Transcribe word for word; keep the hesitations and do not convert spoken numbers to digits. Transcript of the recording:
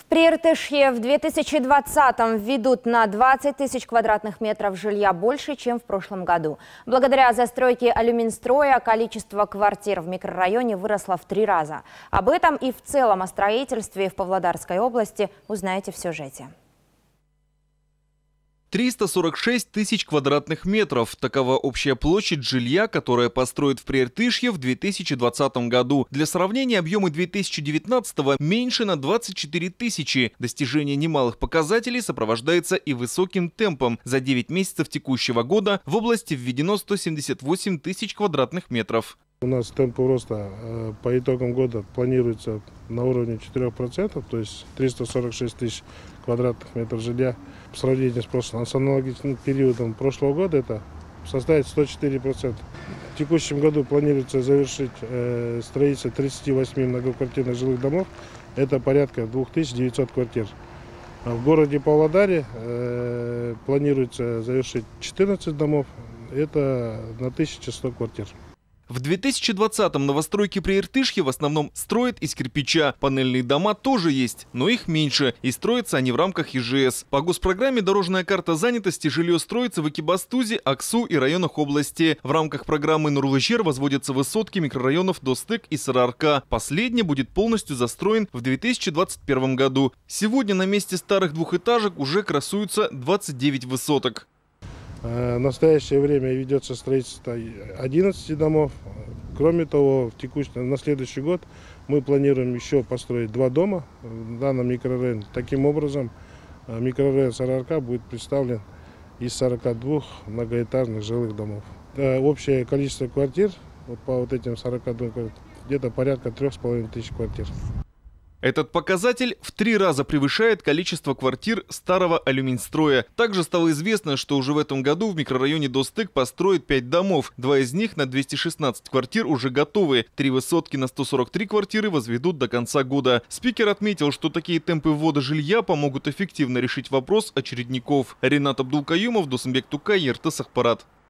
При Иртышье в две тысячи двадцатом введут на двадцать тысяч квадратных метров жилья больше, чем в прошлом году. Благодаря застройке Алюминстроя количество квартир в микрорайоне выросло в три раза. Об этом и в целом о строительстве в Павлодарской области узнаете в сюжете. триста сорок шесть тысяч квадратных метров. Такова общая площадь жилья, которая построят в Прииртышье в две тысячи двадцатом году. Для сравнения, объемы две тысячи девятнадцатого меньше на двадцать четыре тысячи. Достижение немалых показателей сопровождается и высоким темпом. За девять месяцев текущего года в области введено сто семьдесят восемь тысяч квадратных метров. У нас темп роста по итогам года планируется на уровне четырёх процентов, то есть триста сорок шесть тысяч квадратных метров жилья. В сравнении с, прошлым, с аналогичным периодом прошлого года это составит сто четыре процента. В текущем году планируется завершить э, строительство тридцати восьми многоквартирных жилых домов. Это порядка двух тысяч девятисот квартир. А в городе Павлодаре э, планируется завершить четырнадцать домов. Это на тысячу сто квартир. В две тысячи двадцатом новостройки Прииртышья в основном строят из кирпича. Панельные дома тоже есть, но их меньше, и строятся они в рамках И Ж С. По госпрограмме «Дорожная карта занятости» жилье строится в Экибастузе, Аксу и районах области. В рамках программы Нурлы-Жер возводятся высотки микрорайонов Достык и Сарыарка. Последний будет полностью застроен в две тысячи двадцать первом году. Сегодня на месте старых двухэтажек уже красуются двадцать девять высоток. В настоящее время ведется строительство одиннадцати домов. Кроме того, в текущий, на следующий год мы планируем еще построить два дома в данном микрорайоне. Таким образом, микрорайон Сарыарка будет представлен из сорока двух многоэтажных жилых домов. Общее количество квартир вот по вот этим сорока двум где-то порядка трех с половиной тысяч квартир. Этот показатель в три раза превышает количество квартир старого Алюминстроя. Также стало известно, что уже в этом году в микрорайоне Достык построят пять домов. Два из них на двести шестнадцать квартир уже готовы. Три высотки на сто сорок три квартиры возведут до конца года. Спикер отметил, что такие темпы ввода жилья помогут эффективно решить вопрос очередников. Ренат Абдулкаюмов, Дусымбек Тукай, Ертыс Ахпарат.